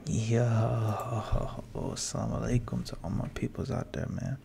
Yo, assalamu alaikum to all my peoples out there, man.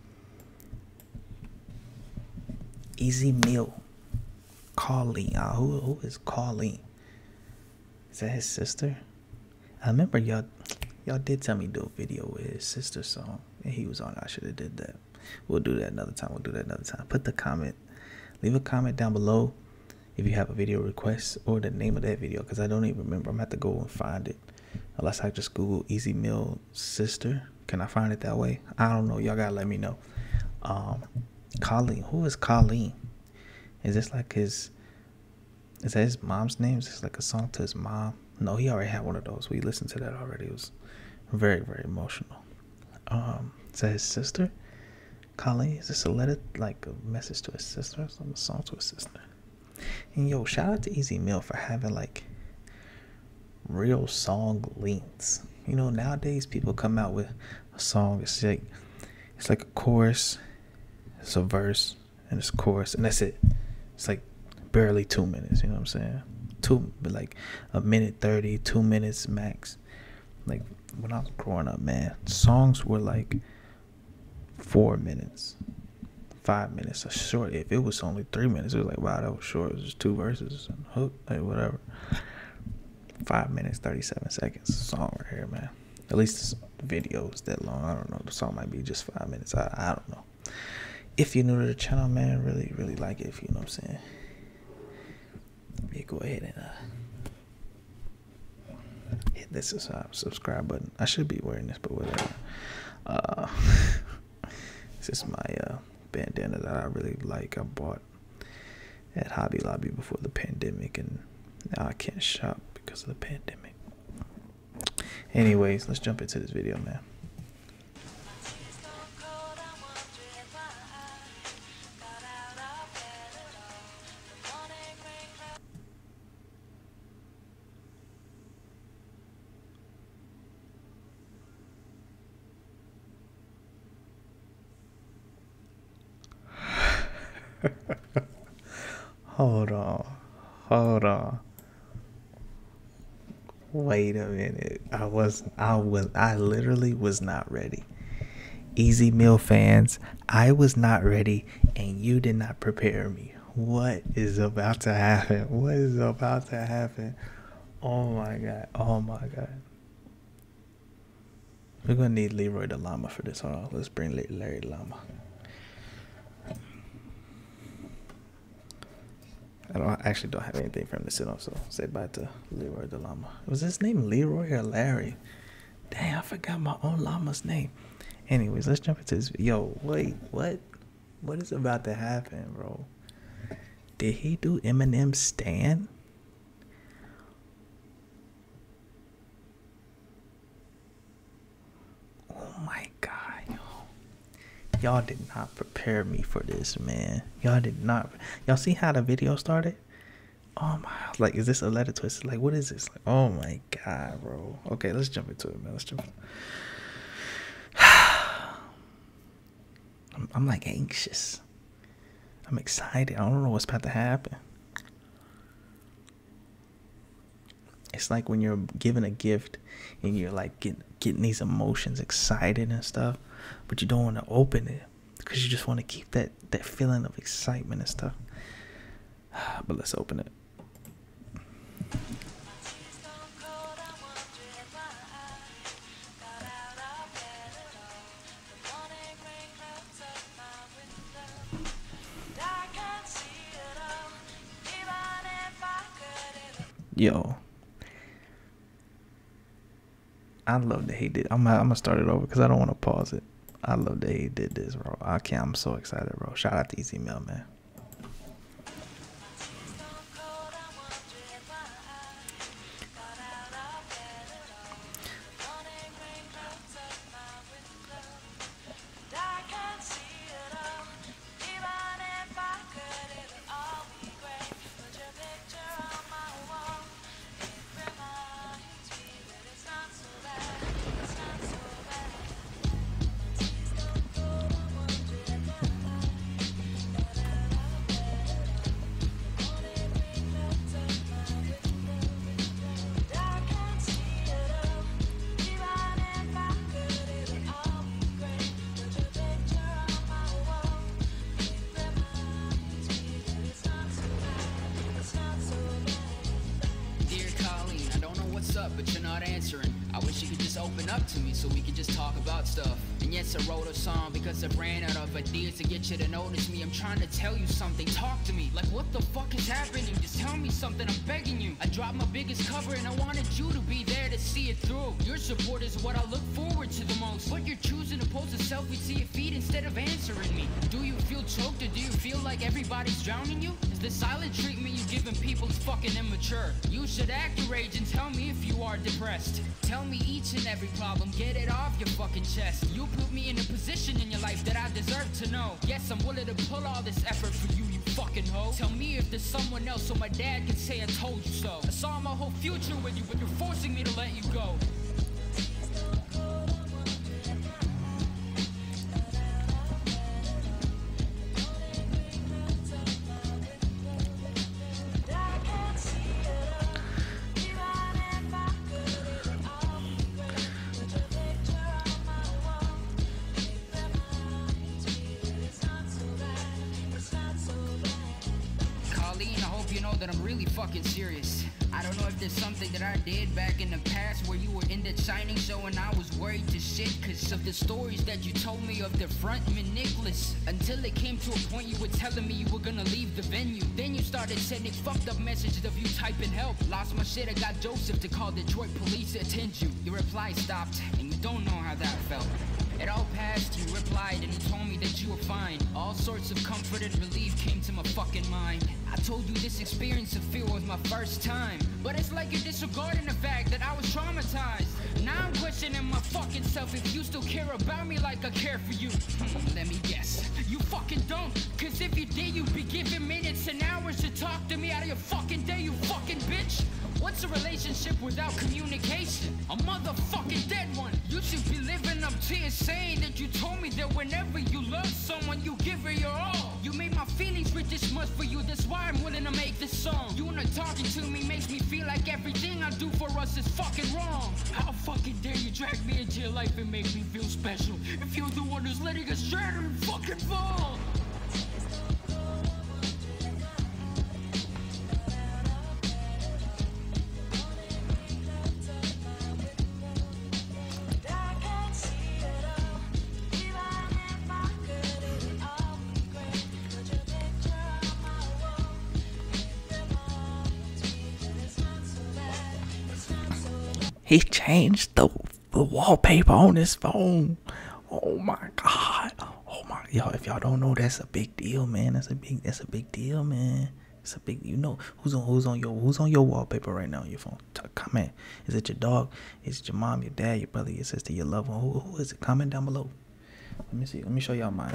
Easy Meal. Colleen. Who is Colleen? Is that his sister? I remember y'all did tell me to do a video with his sister's song, and he was on it. I should have did that. We'll do that another time. Leave a comment down below if you have a video request or the name of that video, because I don't even remember. I'm gonna have to go and find it. Unless I just Google Easy Meal sister. Can I find it that way? I don't know. Y'all gotta let me know. Colleen. Who is Colleen? Is this like is that his mom's name? Is this like a song to his mom? No, he already had one of those. We listened to that already. It was very, very emotional. Is that his sister? Colleen? Is this a letter, like a message to his sister or something? A song to his sister? And yo, shout out to Easy Meal for having like real song lengths. You know, nowadays people come out with a song. It's like a chorus, it's a verse, and it's a chorus, and that's it. It's like barely 2 minutes. You know what I'm saying? But like a minute 30, 2 minutes max. Like when I was growing up, man, songs were like 4 minutes, 5 minutes. A short. If it was only 3 minutes, it was like, wow, that was short. It was just two verses and hook, like whatever. 5 minutes 37 seconds song right here, man. At least the video is that long. I don't know, the song might be just 5 minutes. I don't know. If you're new to the channel, man, really like it, if you know what I'm saying. Yeah, go ahead and hit this subscribe button. I should be wearing this, but whatever. This is my bandana that I really like. I bought at Hobby Lobby before the pandemic, and now I can't shop because of the pandemic. Anyways, let's jump into this video, man. Hold on. Wait a minute. I literally was not ready. Easy Meal fans, I was not ready, and you did not prepare me. What is about to happen? Oh my god. We're gonna need Leroy the Llama for this. Hold on, let's bring Larry the Llama. I actually don't have anything for him to sit on, so say bye to Leroy the Llama. Was his name Leroy or Larry? Dang, I forgot my own llama's name. Anyways, let's jump into this. Yo, wait, what is about to happen, bro? Did he do Eminem Stan? Oh my god, y'all did not prepare me for this, man. Y'all did not. Y'all see how the video started? Oh my, like, is this a letter twist? Like, what is this? Like, oh my god, bro. Okay, let's jump into it, man. I'm like anxious. I'm excited. I don't know what's about to happen. It's like when you're given a gift and you're like getting these emotions, excited and stuff, but you don't want to open it because you just want to keep that feeling of excitement and stuff. But let's open it. Yo, I love that he did. I'm gonna start it over because I don't want to pause it. I love that he did this, bro. I'm so excited, bro. Shout out to Easy Meal, man. up, but you're not answering. I wish you could just open up to me so we could just talk about stuff. And yes, I wrote a song because I ran out of ideas to get you to notice me. I'm trying to tell you something, talk to me. Like, what the fuck is happening? Just tell me something, I'm begging you. I dropped my biggest cover and I wanted you to be there to see it through. Your support is what I look forward to the most, but you're choosing to post a selfie to your feed instead of answering me. Do you feel choked or do you feel like everybody's drowning you? Is the silent treatment you giving people fucking immature? You should act your age and tell me if you are depressed. Tell me each and every problem, get it off your fucking chest. You put me in a position in your life that I deserve to know. Yes, I'm willing to pull all this effort for you, you fucking hoe. Tell me if there's someone else so my dad can say I told you so. I saw my whole future with you, but you're forcing me to let you go. You know that I'm really fucking serious. I don't know if there's something that I did back in the past where you were in that signing show and I was worried to shit cause of the stories that you told me of the frontman Nicholas. Until it came to a point you were telling me you were gonna leave the venue. Then you started sending fucked up messages of you typing help. Lost my shit, I got Joseph to call Detroit police to attend you. Your reply stopped and you don't know how that felt. It all passed, you replied and you told me that you were fine. All sorts of comfort and relief came to my fucking mind. I told you this experience of fear was my first time, but it's like you're disregarding the fact that I was traumatized. Now I'm questioning my fucking self if you still care about me like I care for you. Let me guess, you fucking don't. Cause if you did, you'd be giving minutes and hours to talk to me out of your fucking day, you fucking bitch. What's a relationship without communication? A motherfucking dead one. You should be living up to your saying that you told me that whenever you love someone, you give her your all. You made my feelings reach this much for you, that's why I'm willing to make this song. You not talking to me makes me feel like everything I do for us is fucking wrong. How fucking dare you drag me into your life and make me feel special if you're the one who's letting us shatter and fucking fall? He changed the wallpaper on his phone. Oh my god. Oh my, y'all, if y'all don't know, that's a big deal, man. That's a big deal, man. It's a big, you know, who's on your wallpaper right now on your phone? Comment. Is it your dog? Is it your mom, your dad, your brother, your sister, your loved one? Who is it? Comment down below. Let me see. Let me show y'all mine.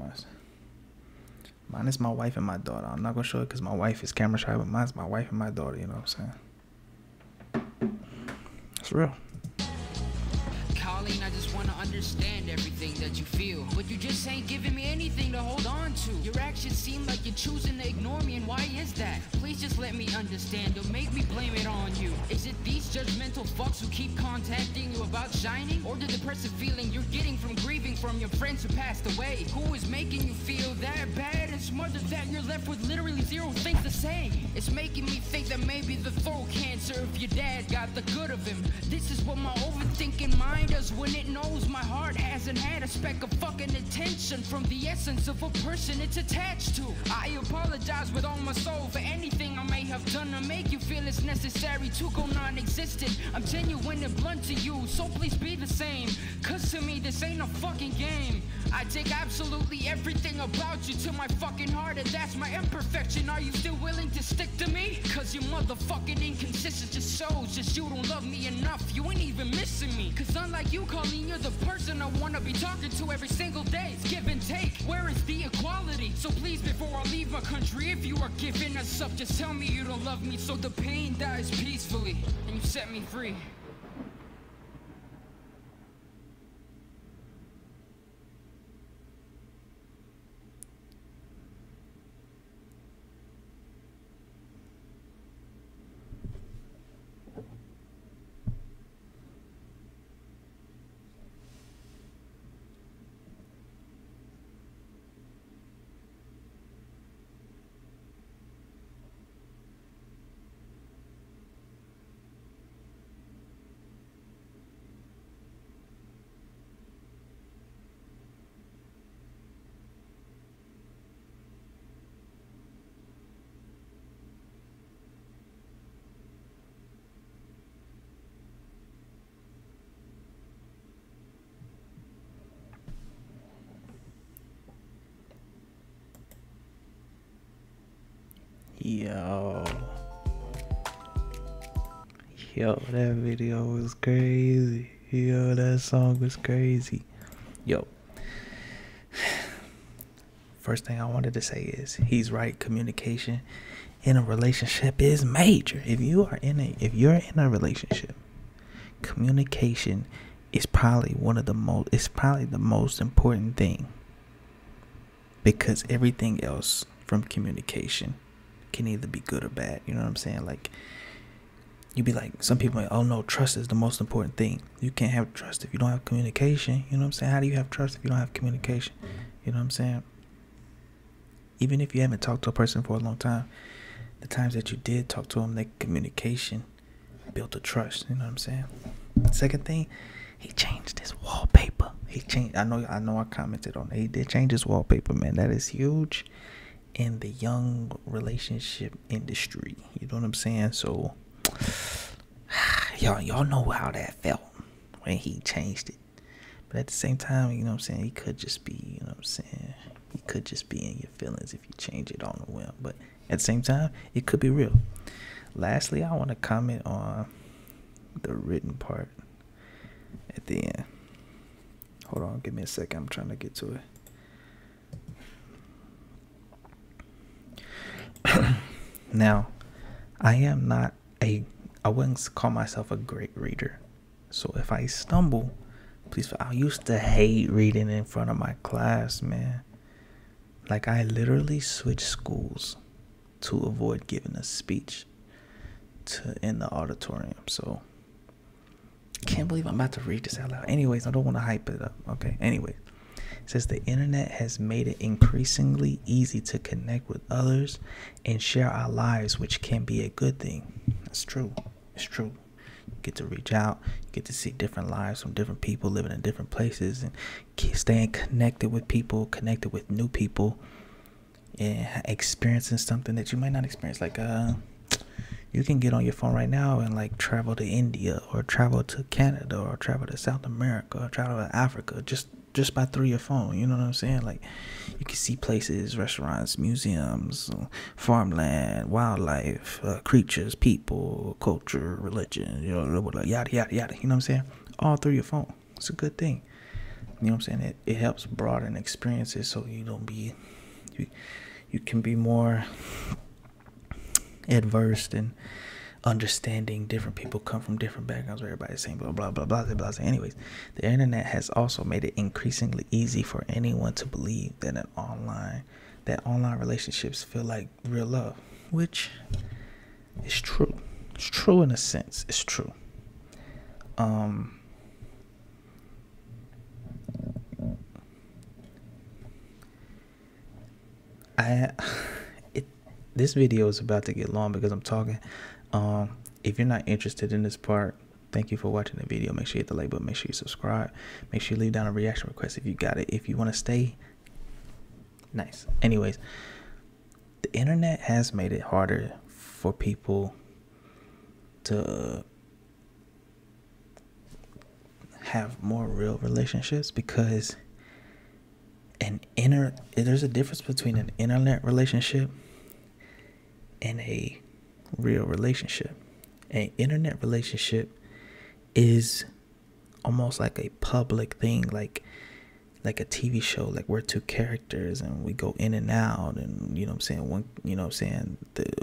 Mine is my wife and my daughter. I'm not gonna show it because my wife is camera shy, but mine's my wife and my daughter. You know what I'm saying? It's real. Colleen, I just want to understand everything that you feel, but you just ain't giving me anything to hold on to. Your actions seem like you're choosing to ignore me, and why is that? Please just let me understand, don't make me blame it on you. Is it these judgmental fucks who keep contacting you about shining? Or the depressive feeling you're getting from grieving from your friends who passed away? Who is making you feel that bad and smothered that you're left with literally zero things to say? It's making me think that maybe the throat cancer if your dad got the good of him. This is what my overthinking mind does when it knows my heart hasn't had a speck of fucking attention from the essence of a person it's attached to. I apologize with all my soul for anything I may have done to make you feel it's necessary to go non-existent. I'm genuine and blunt to you, so please be the same, cause to me this ain't a fucking game. I take absolutely everything about you to my fucking heart, and that's my imperfection. Are you still willing to stick to me? Cause your motherfucking inconsistent just shows just you don't love me enough. You ain't even missing me, cause unlike you, Colleen, you're the person I wanna be talking to every single day. It's give and take, where is the equality? So please, before I leave my country, if you are giving us up, just tell me you don't love me so the pain dies peacefully and you set me free. Yo. Yo, that video was crazy. Yo, that song was crazy. Yo. First thing I wanted to say is he's right. Communication in a relationship is major. If you're in a relationship, communication is probably the most important thing, because everything else from communication can either be good or bad. You know what I'm saying? Like, you be like, some people are like, oh no, trust is the most important thing. You can't have trust if you don't have communication. You know what I'm saying? How do you have trust if you don't have communication? You know what I'm saying? Even if you haven't talked to a person for a long time, the times that you did talk to them, that communication built a trust. You know what I'm saying? Second thing, he changed his wallpaper. I know I commented on it. He did change his wallpaper, man. That is huge in the young relationship industry. You know what I'm saying? So y'all know how that felt when he changed it. But at the same time, you know what I'm saying, he could just be, you know what I'm saying, he could just be in your feelings if you change it on a whim. But at the same time, it could be real. Lastly, I want to comment on the written part at the end. Hold on, give me a second. I'm trying to get to it. Now, I wouldn't call myself a great reader. So if I stumble, please, I used to hate reading in front of my class, man. Like, I literally switched schools to avoid giving a speech in the auditorium. So, I can't believe I'm about to read this out loud. Anyways, I don't want to hype it up. Okay, anyways. It says the internet has made it increasingly easy to connect with others and share our lives, which can be a good thing. That's true. It's true. You get to reach out, you get to see different lives from different people living in different places, and keep staying connected with people, connected with new people, and experiencing something that you might not experience. Like, you can get on your phone right now and like travel to India, or travel to Canada, or travel to South America, or travel to Africa just by through your phone. You know what I'm saying? Like, you can see places, restaurants, museums, farmland, wildlife, creatures, people, culture, religion, you know, yada yada yada. You know what I'm saying? All through your phone. It's a good thing. You know what I'm saying? It helps broaden experiences, so you don't be you can be more adverse and understanding. Different people come from different backgrounds, where everybody's saying blah blah blah blah blah blah. Anyways, the internet has also made it increasingly easy for anyone to believe that online relationships feel like real love, which is true. It's true in a sense. It's true. This video is about to get long because I'm talking. If you're not interested in this part, thank you for watching the video. Make sure you hit the like button. Make sure you subscribe. Make sure you leave down a reaction request if you got it. If you want to stay, nice. Anyways, the internet has made it harder for people to have more real relationships, because there's a difference between an internet relationship and a real relationship. An internet relationship is almost like a public thing, like a TV show. Like, we're two characters and we go in and out, and you know what I'm saying,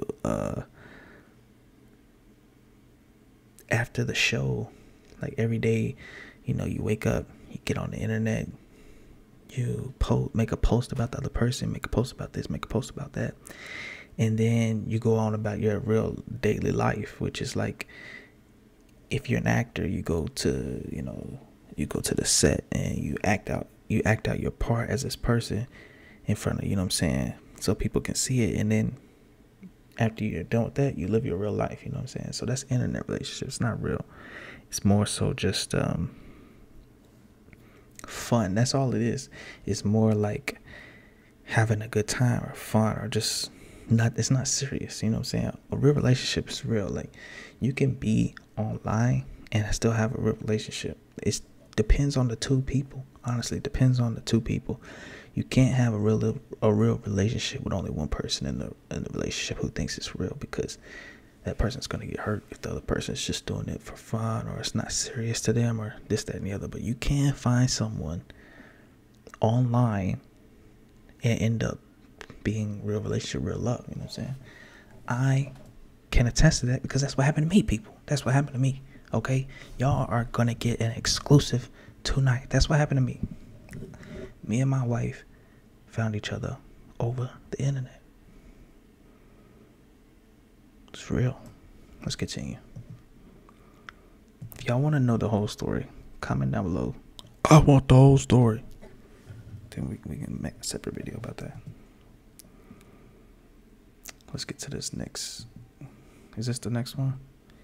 after the show, like every day, you know, you wake up, you get on the internet, you make a post about the other person, make a post about this, make a post about that, and then you go on about your real daily life, which is like, if you're an actor, you go to the set and you act out your part as this person in front of, you know what I'm saying, so people can see it. And then after you're done with that, you live your real life, you know what I'm saying? So that's internet relationship. It's not real. It's more so just fun. That's all it is. It's more like having a good time or fun, or just it's not serious, you know what I'm saying? A real relationship is real. Like, you can be online and still have a real relationship. It depends on the two people. Honestly, it depends on the two people. You can't have a real relationship with only one person in the relationship who thinks it's real, because that person's going to get hurt if the other person's just doing it for fun, or it's not serious to them, or this, that, and the other. But you can't find someone online and end up being real relationship, real love. You know what I'm saying? I can attest to that, because that's what happened to me, people. That's what happened to me. Okay? Y'all are going to get an exclusive tonight. That's what happened to me. Me and my wife found each other over the internet. It's real. Let's continue. If y'all want to know the whole story, comment down below. I want the whole story. Then we can make a separate video about that. Let's get to this next. Is this the next one?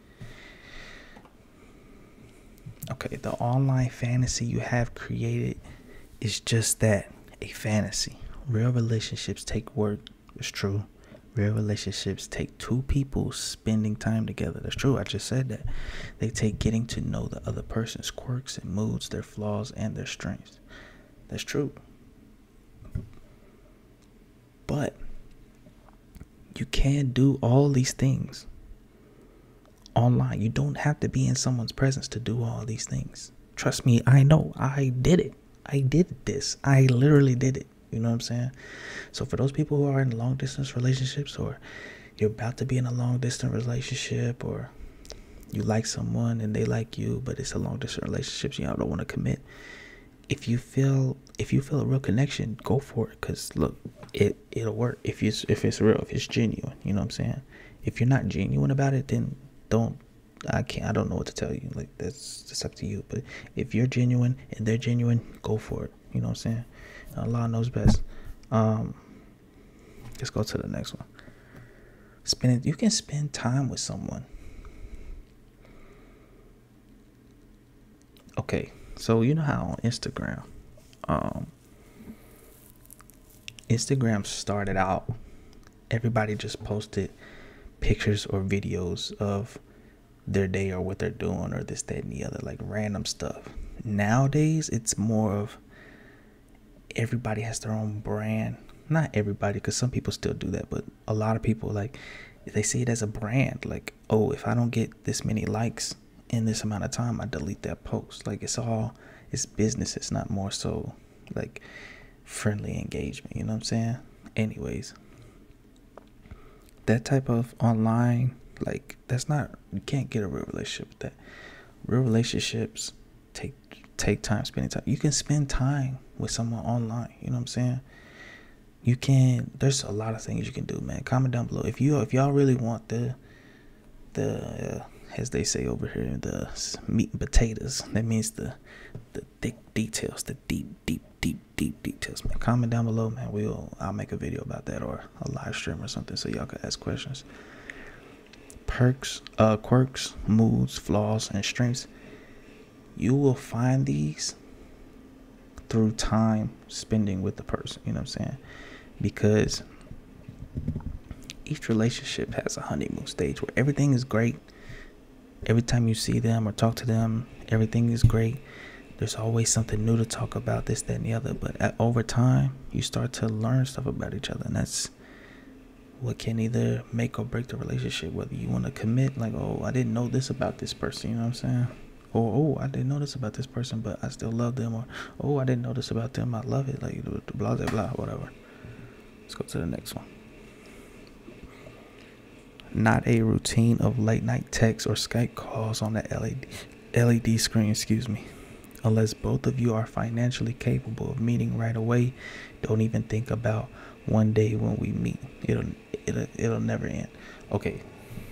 Okay, the online fantasy you have created is just that, a fantasy. Real relationships take work. It's true. Real relationships take two people spending time together. That's true. I just said that. They take getting to know the other person's quirks and moods, their flaws and their strengths. That's true. But you can do all these things online. You don't have to be in someone's presence to do all these things. Trust me, I know. I did it. I did this. I literally did it. You know what I'm saying? So for those people who are in long distance relationships, or you're about to be in a long distance relationship, or you like someone and they like you, but it's a long distance relationship, so y'all don't want to commit. If you feel a real connection, go for it. Cause look, it'll work if it's real, if it's genuine. You know what I'm saying? If you're not genuine about it, then I don't know what to tell you. Like, that's up to you. But if you're genuine and they're genuine, go for it. You know what I'm saying? Allah knows best. Let's go to the next one. You can spend time with someone. Okay, so you know how on Instagram started out, everybody just posted pictures or videos of their day or what they're doing, or this, that, and the other, like random stuff. Nowadays, it's more of everybody has their own brand. Not everybody, because some people still do that, but a lot of people, like, they see it as a brand. Like, oh, if I don't get this many likes in this amount of time, I delete that post. Like, it's business. It's not more so like friendly engagement. You know what I'm saying? Anyways, that type of online, like, you can't get a real relationship with that. Real relationships take time, spending time. You can spend time with someone online. You know what I'm saying? There's a lot of things you can do, man. Comment down below if y'all really want the as they say over here, the meat and potatoes. That means the thick details, the deep details, man. Comment down below, man. I'll make a video about that, or a live stream or something, so y'all can ask questions. Quirks, moods, flaws, and strengths. You will find these through time spending with the person. You know what I'm saying? Because each relationship has a honeymoon stage where everything is great. Every time you see them or talk to them, everything is great. There's always something new to talk about, this, that, and the other. But over time, you start to learn stuff about each other. And that's what can either make or break the relationship. Whether you want to commit, like, oh, I didn't know this about this person. You know what I'm saying? Or, oh, I didn't know this about this person, but I still love them. Or, oh, I didn't know this about them, I love it. Like, blah, blah, blah, whatever. Let's go to the next one. Not a routine of late night texts or Skype calls on the LED screen, unless both of you are financially capable of meeting right away. Don't even think about one day when we meet. It'll never end. Okay,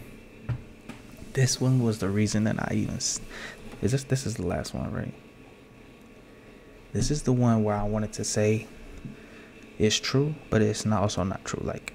this one was the reason that I even this is the last one, right? This is the one where I wanted to say it's true, but it's also not true. Like,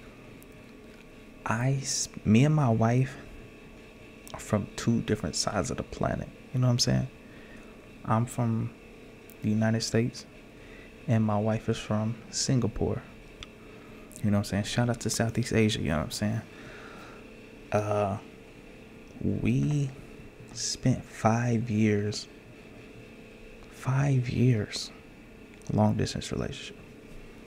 me and my wife are from two different sides of the planet. You know what I'm saying? I'm from the United States, and my wife is from Singapore. You know what I'm saying? Shout out to Southeast Asia. You know what I'm saying? We spent 5 years long distance relationship.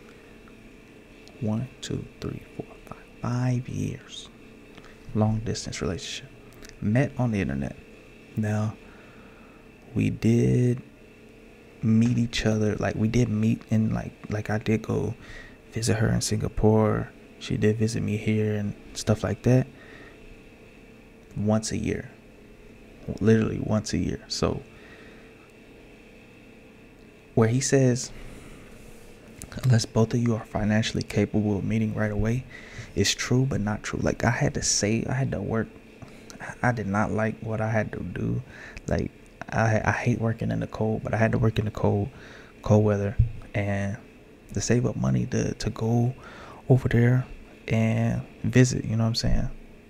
1, 2, 3, 4, 5. 5 years. Long distance relationship. Met on the internet. Now, we did meet each other. Like, we did meet in, like I did go visit her in Singapore. She did visit me here and stuff like that. Once a year. Literally once a year. So, where he says, unless both of you are financially capable of meeting right away, it's true but not true. Like, I had to work. I did not like what I had to do. Like, I hate working in the cold, but I had to work in the cold weather, and to save up money to go over there and visit, you know what I'm saying?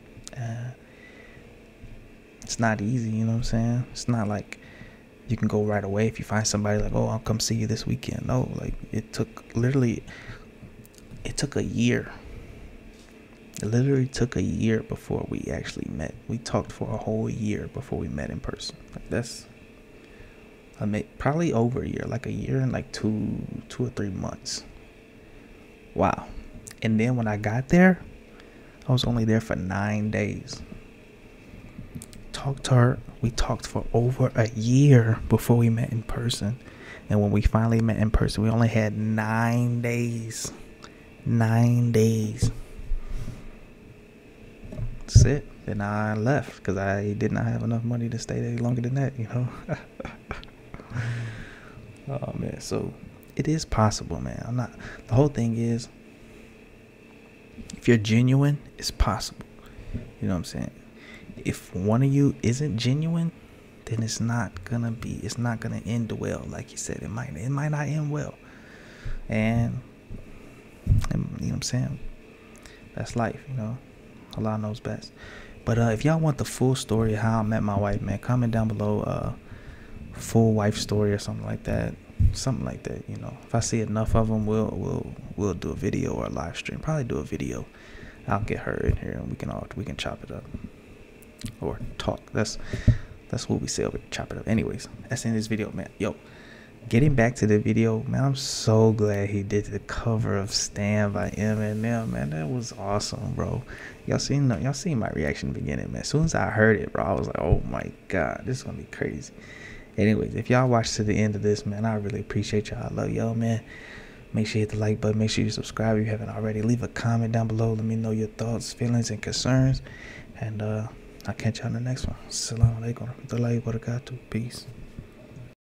It's not easy, you know what I'm saying? It's not like you can go right away if you find somebody like, oh, I'll come see you this weekend. No, like, it took a year. It literally took a year before we actually met. We talked for a whole year before we met in person. Like, that's, probably over a year, like a year and like two or 3 months. Wow. And then when I got there, I was only there for 9 days. Talked to her. We talked for over a year before we met in person. And when we finally met in person, we only had 9 days. 9 days. That's it. Then I left because I did not have enough money to stay there longer than that, you know. Oh, man. So it is possible, man. The whole thing is, if you're genuine, it's possible. You know what I'm saying? If one of you isn't genuine, then it's not gonna end well. Like you said, it might not end well. And you know what I'm saying? That's life, you know. Allah knows best. But if y'all want the full story of how I met my wife, man, comment down below full wife story or something like that. Something like that, you know. If I see enough of them, we'll do a video or a live stream. Probably do a video. I'll get her in here and we can chop it up or talk. That's what we say over here, chop it up. Anyways, that's the end of this video, man. Yo, getting back to the video, man, I'm so glad he did the cover of Stand by Eminem, man. That was awesome, bro. Y'all seen my reaction in the beginning, man. As soon as I heard it, bro, I was like, oh my god, this is gonna be crazy. Anyways, if y'all watch to the end of this, man, I really appreciate y'all. I love y'all, man. Make sure you hit the like button. Make sure you subscribe if you haven't already. Leave a comment down below. Let me know your thoughts, feelings, and concerns. And I'll catch y'all in the next one. Assalamu alaikum warahmatullahi wabarakatuh. Peace.